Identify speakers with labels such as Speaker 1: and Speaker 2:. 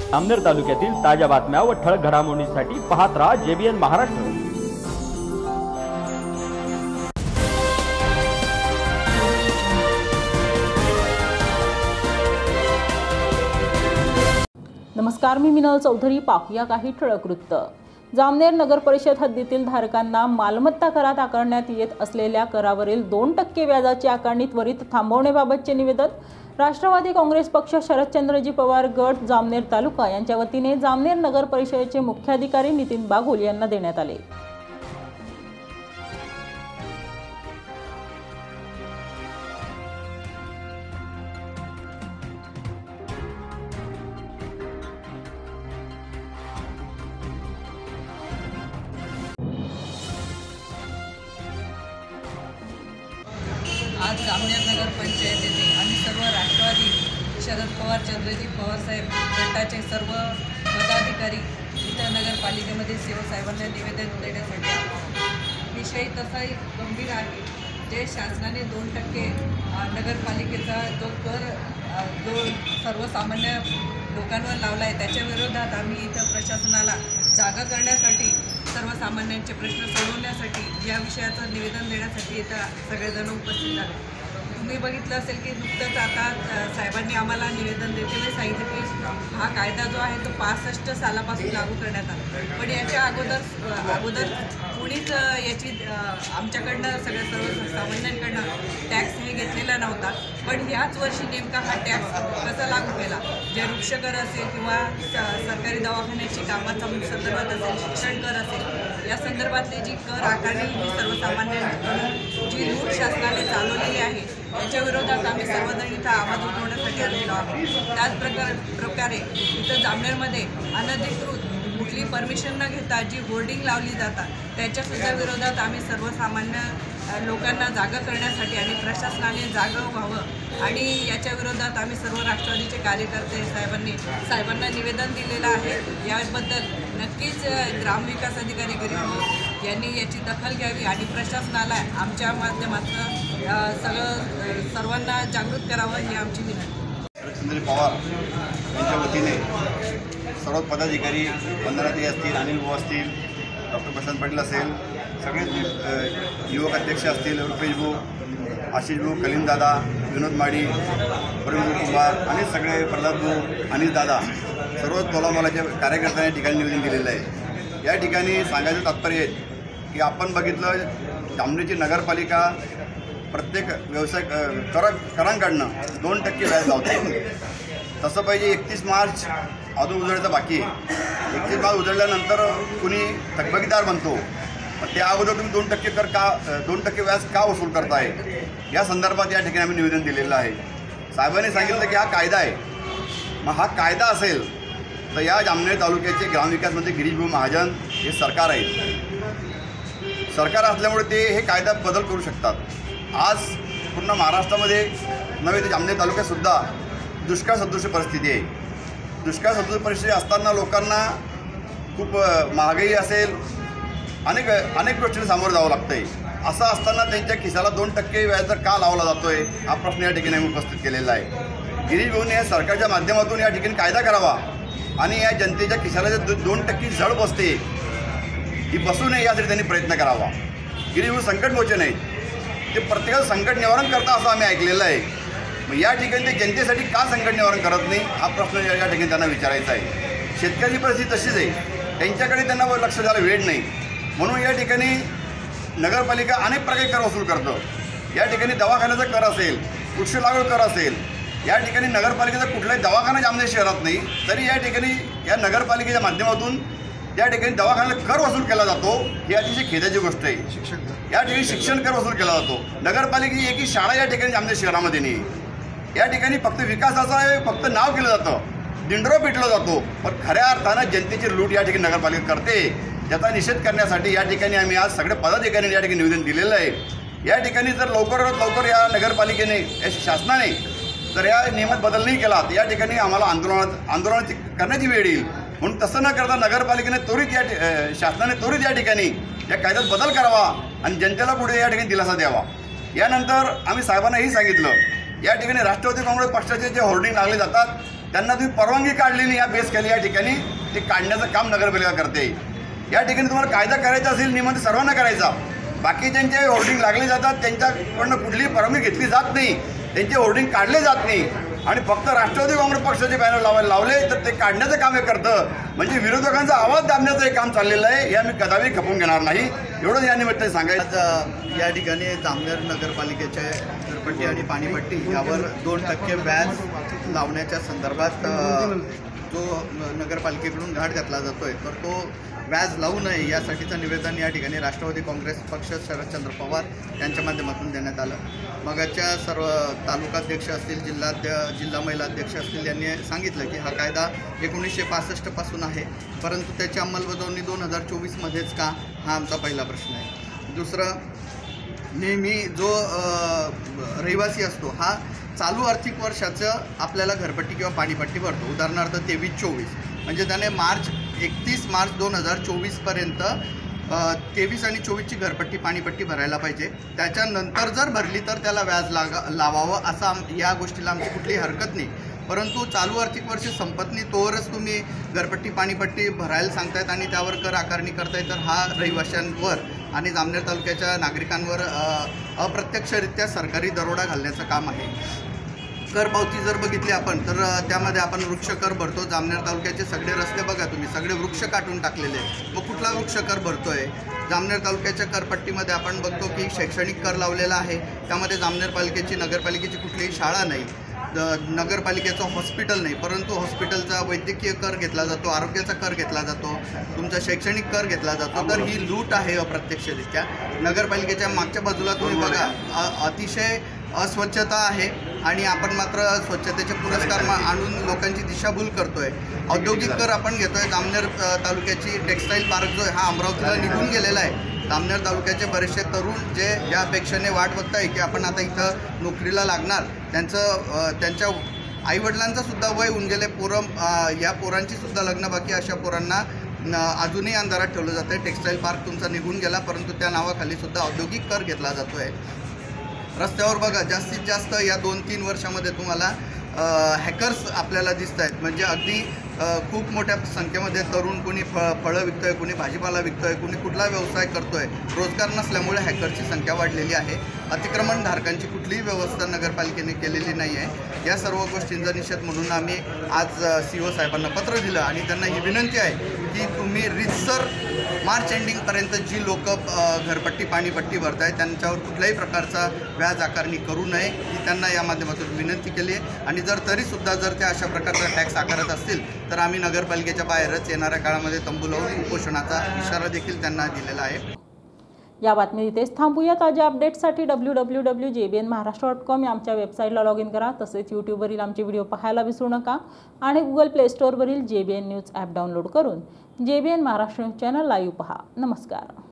Speaker 1: जामनेर तालुक्यातील ताज्या बातम्या व ठळक घडामोडींसाठी पाहत रहा JBN महाराष्ट्र।
Speaker 2: नमस्कार, मी मिनल चौधरी। पाहूया काही ठळक वृत्त। जामनेर नगर परिषद हद्दीतील धारकांना मालमत्ता करात आकारण्यात येत असलेल्या करावरील 2% व्याजाची आकारणी त्वरित थांबवण्याबाबतचे निवेदन राष्ट्रवादी काँग्रेस पक्ष शरदचंद्रजी पवार गट जामनेर तालुका यांच्या वतीने जामनेर नगर परिषदेचे मुख्याधिकारी नितीन बागुल यांना देण्यात आले।
Speaker 3: आज जामनेर नगर पंचायत येथे आम्ही सर्व राष्ट्रवादी शरद पवार चंद्रजी पवार साहेब गटाचे सर्व पदाधिकारी इथं नगरपालिकेमध्ये साहेबांना निवेदन देण्यासाठी विषय तसाही गंभीर आहे। जे शासनाने 2% नगरपालिकेचा जो कर जो सर्वसामान्य लोकांवर लावला आहे त्याच्या विरोधात आम्ही इथं प्रशासनाला जागा करण्यासाठी सर्वसामान्यांचे प्रश्न सोडवण्यासाठी या विषयाचं निवेदन देण्यासाठी इथं सगळेजण उपस्थित झाले। तुम्ही बघितलं असेल की नुकतंच आता साहेबांनी आम्हाला निवेदन देताना सांगितलं की हा कायदा जो आहे तो 65 सालापासून लागू करण्यात आला, पण याच्या अगोदर कुणीच याची आमच्याकडनं सर्वसामान्यांकडनं टॅक्स हे घेतलेला नव्हता। पण ह्याच वर्षी नेमका हा टॅक्स कसा लागू केला, जे वृक्षकर असेल किंवा सरकारी दवाखान्याची कामाचा संदर्भात असेल, शिक्षण कर असेल, या संदर्भातली जी कर आकारणी ही सर्वसामान्यांकडून जी लूट शासनाने चालवलेली आहे याच्या विरोधात आम्ही सर्वजण इथं आवाज उठवण्यासाठी आलेलो आहोत। त्याच प्रकारे इथं जामनेरमध्ये अनधिकृत कुठली परमिशन न घेता जी होर्डिंग लावली जातात त्याच्यासुद्धा विरोधात आम्ही सर्वसामान्य लोकांना जागा करण्यासाठी आणि प्रशासनाने जागं व्हावं आणि याच्या विरोधात आम्ही सर्व राष्ट्रवादीचे कार्यकर्ते साहेबांना निवेदन दिलेलं आहे। याबद्दल नक्कीच ग्रामविकास अधिकारी गिरीश यांनी याची दखल घ्यावी आणि प्रशासनाला आमच्या माध्यमातून सर्वांना जागृत करावं ही आमची विनंती।
Speaker 4: शरदचंद्र पवार यांच्या वतीने सर्व पदाधिकारी वंदनाताई असतील, अनिल भाऊ असतील, डॉक्टर प्रशांत पाटील असेल, सगळे युवक अध्यक्ष असतील, रुपेश भाऊ, आशिष भाऊ, कलीम दादा, विनोद माडी, प्रवीण कुमार आणि सगळे प्रल्हाद भाऊ, अनिल दादा, सर्व तोलामोलाच्या कार्यकर्त्यांनी या ठिकाणी निवेदन दिलेलं आहे। या ठिकाणी सांगायचं तात्पर्य आहे की आपण बघितलं जामनेरची नगरपालिका प्रत्येक व्यवसाय करांकडनं 2% व्याज लावते। तसं पाहिजे 31 मार्च अजून उजळायचं बाकी आहे। 31 मार्च उजळल्यानंतर कुणी थकबाकीदार बनतो, त्या अगोदर तुम्ही 2% कर का 2% व्याज का वसूल करताय या संदर्भात या ठिकाणी आम्ही निवेदन दिलेलं आहे। साहेबांनी सांगितलं की हा कायदा आहे, मग हा कायदा असेल तर या जामनेर तालुक्याचे ग्रामविकास मंत्री गिरीश भाऊ महाजन हे सरकार आहे। सरकार असल्यामुळे ते हे कायदा बदल करू शकतात। आज पूर्ण महाराष्ट्रामध्ये नव्हे तर जामनेर तालुक्यातसुद्धा दुष्काळ सदृश परिस्थिती आहे। दुष्काळ सदृश परिस्थिती असताना लोकांना खूप महागाई असेल, अनेक गोष्टींना सामोरं जावं लागतं आहे। असं असताना त्यांच्या खिशाला 2% व्याजदर का लावला जातो आहे हा प्रश्न या ठिकाणी आम्ही उपस्थित केलेला आहे। गिरीश भाऊने या सरकारच्या माध्यमातून या ठिकाणी कायदा करावा आणि या जनतेच्या खिशाला जे 2% झळ बसते ही बसू नये यासाठी त्यांनी प्रयत्न करावा। गिरीश भाऊ संकटमोचन आहेत, ते प्रत्येकाचं संकट निवारण करता असं आम्ही ऐकलेलं आहे। मग या ठिकाणी ते जनतेसाठी का संकट निवारण करत नाही हा प्रश्न या ठिकाणी त्यांना विचारायचा आहे। शेतकऱ्याची परिस्थिती तशीच आहे, त्यांच्याकडे त्यांना लक्ष द्यायला वेळ नाही, म्हणून या ठिकाणी नगरपालिका अनेक प्रकारे कर वसूल करतं। या ठिकाणी दवाखान्याचा कर असेल, वृक्ष लागवड कर असेल, या ठिकाणी नगरपालिकेचा कुठलाही दवाखाना जामनेर शहरात नाही, तरी या ठिकाणी या नगरपालिकेच्या माध्यमातून या ठिकाणी दवाखान्याला कर वसूल केला जातो। ही अतिशय खेदाची गोष्ट आहे। या ठिकाणी शिक्षण कर वसूल केला जातो। नगरपालिकेची एकही शाळा या ठिकाणी जामनेर शहरामध्ये नाही। या ठिकाणी फक्त विकासाचं आहे, फक्त नाव केलं जातं, दिंडरो पिटला जातो, पण खऱ्या अर्थानं जनतेची लूट या ठिकाणी नगरपालिका करते। याचा निषेध करण्यासाठी या ठिकाणी आम्ही आज सगळे पदाधिकाऱ्यांनी या ठिकाणी निवेदन दिलेलं आहे। या ठिकाणी जर लवकरात लवकर या नगरपालिकेने या शासनाने जर या नियमात बदल नाही केला तर या ठिकाणी आम्हाला आंदोलन करण्याची वेळ येईल। म्हणून तसं न करता नगरपालिकेने शासनाने त्वरित या ठिकाणी या कायद्यात बदल करावा आणि जनतेला पुढे या ठिकाणी दिलासा द्यावा। यानंतर आम्ही साहेबांना हे सांगितलं, या ठिकाणी राष्ट्रवादी काँग्रेस पक्षाचे जे होर्डिंग लागले जातात त्यांना तुम्ही परवानगी काढली नाही या बेस केली या ठिकाणी ते काढण्याचं काम नगरपालिका करते। या ठिकाणी तुम्हाला कायदा करायचा असेल नियम सर्वांना करायचा, बाकी ज्यांचे होर्डिंग लागले जातात त्यांच्याकडनं कुठलीही परवानगी घेतली जात नाही, त्यांचे होर्डिंग काढले जात नाही आणि फक्त राष्ट्रवादी काँग्रेस पक्षाचे बॅनर लावले तर ते काढण्याचं काम हे करतं। म्हणजे विरोधकांचा आवाज दाबण्याचं हे काम चाललेलं आहे, हे आम्ही कदापि खपवून घेणार नाही, एवढं या निमित्ताने सांगायचं।
Speaker 5: या ठिकाणी जामनेर नगरपालिकेचे घरपट्टी आणि पाणीपट्टी यावर 2% व्याज लावण्याच्या संदर्भात जो नगरपालिकेकडून घाट घातला जातोय तर तो व्याज लावू नये यासाठीचं निवेदन या ठिकाणी राष्ट्रवादी काँग्रेस पक्ष शरदचंद्र पवार यांच्या माध्यमातून देण्यात आलं। मगाच्या सर्व तालुकाध्यक्ष असतील, जिल्हा महिला अध्यक्ष असतील यांनी सांगितलं की हा कायदा 1965 पासून आहे, परंतु त्याची अंमलबजावणी 2024मध्येच का, हा आमचा पहिला प्रश्न आहे। दुसरं, नेहमी जो रहिवासी असतो हा चालू आर्थिक वर्षाचं आपल्याला घरपट्टी किंवा पाणीपट्टी भरतो, उदाहरणार्थ 23-24, म्हणजे त्याने 31 मार्च 2024पर्यंत 23 आणि 24ची घरपट्टी पाणीपट्टी भरायला पाहिजे। त्याच्यानंतर जर भरली तर त्याला व्याज लावावं असं या गोष्टीला आमची कुठलीही हरकत नाही, परंतु चालू आर्थिक वर्ष संपत नाही तोवरच तुम्ही घरपट्टी पाणीपट्टी भरायला सांगतायत आणि त्यावर कर आकारणी करतायत, तर हा रहिवाशांवर आणि जामनेर तालुक्याच्या नागरिकांवर अप्रत्यक्षरित्या सरकारी दरोडा घालण्याचं काम आहे। कर पावती जर बघितली आपण तर त्यामध्ये आपण वृक्ष कर भरतो। जामनेर तालुक्याचे सगळे रस्ते बघा तुम्ही, सगळे वृक्ष काटून टाकलेले आहेत, मग कुठला वृक्ष कर भरतोय? जामनेर तालुक्याच्या करपट्टीमध्ये आपण बघतो की शैक्षणिक कर लावलेला आहे, त्यामध्ये जामनेर नगरपालिकेची कुठलीही शाळा नाही, नगरपालिकेचं हॉस्पिटल नाही, परंतु हॉस्पिटलचा वैद्यकीय कर घेतला जातो, आरोग्याचा कर घेतला जातो, तुमचा शैक्षणिक कर घेतला जातो, तर ही लूट आहे अप्रत्यक्षरित्या। नगरपालिकेच्या मागच्या बाजूला तुम्ही बघा अतिशय अस्वच्छता आहे आणि आपण मात्र स्वच्छतेचे पुरस्कार आणून लोकांची दिशाभूल करतोय। औद्योगिक कर आपण घेतोय, जामनेर तालुक्याची टेक्स्टाईल पार्क जो आहे हा अमरावतीला निघून गेलेला आहे। जामनेर तालुक्याचे बरेचसे तरुण जे या अपेक्षेने वाट बघताय की आपण आता इथं नोकरीला लागणार, त्यांच्या आईवडिलांचं सुद्धा वय होऊन गेले, या पोरांची सुद्धा लग्न बाकी, अशा पोरांना अजूनही अंधारात ठेवलं जातं आहे। टेक्स्टाईल पार्क तुमचा निघून गेला, परंतु त्या नावाखाली सुद्धा औद्योगिक कर घेतला जातो आहे। रस्त्यावर बघा जास्तीत जास्त या 2-3 वर्षामध्ये तुम्हाला हॅकर्स आपल्याला दिसत आहेत, म्हणजे अगदी खूप मोठ्या संख्येमध्ये तरुण कोणी फळं विकतोय, कोणी भाजीपाला विकतोय, कोणी कुठला व्यवसाय करतोय, रोजगार नसल्यामुळे हॅकरची संख्या वाढलेली आहे। अतिक्रमणधारकांची कुठलीही व्यवस्था नगरपालिकेने केलेली नाही आहे। या सर्व गोष्टींचा निषेध म्हणून आम्ही आज CO साहेबांना पत्र दिलं आणि त्यांना ही विनंती आहे की तुम्ही रीतसर मार्च एंडिंगपर्यंत जी लोक घरपट्टी पाणीपट्टी भरतायत त्यांच्यावर कुठल्याही प्रकारचा व्याज आकारणी करू नये ही त्यांना या माध्यमातून विनंती केली आहे। आणि तरीसुद्धा जर त्या अशा प्रकारचा टॅक्स आकारत असतील तर आम्ही नगरपालिकेच्या बाहेरच येणाऱ्या काळामध्ये तंबू लावून उपोषणाचा इशारा देखील त्यांना दिलेला आहे।
Speaker 2: या बातमी इथेच थांबूया। ताज्या अपडेट्ससाठी www.jbnmaharashtra.com या आमच्या वेबसाईटला लॉग इन करा, तसेच यूट्यूबवरील आमचे व्हिडिओ पाहायला विसरू नका आणि गुगल प्ले स्टोअरवरील JBN न्यूज ॲप डाउनलोड करून JBN Maharashtra news channel live पहा। नमस्कार।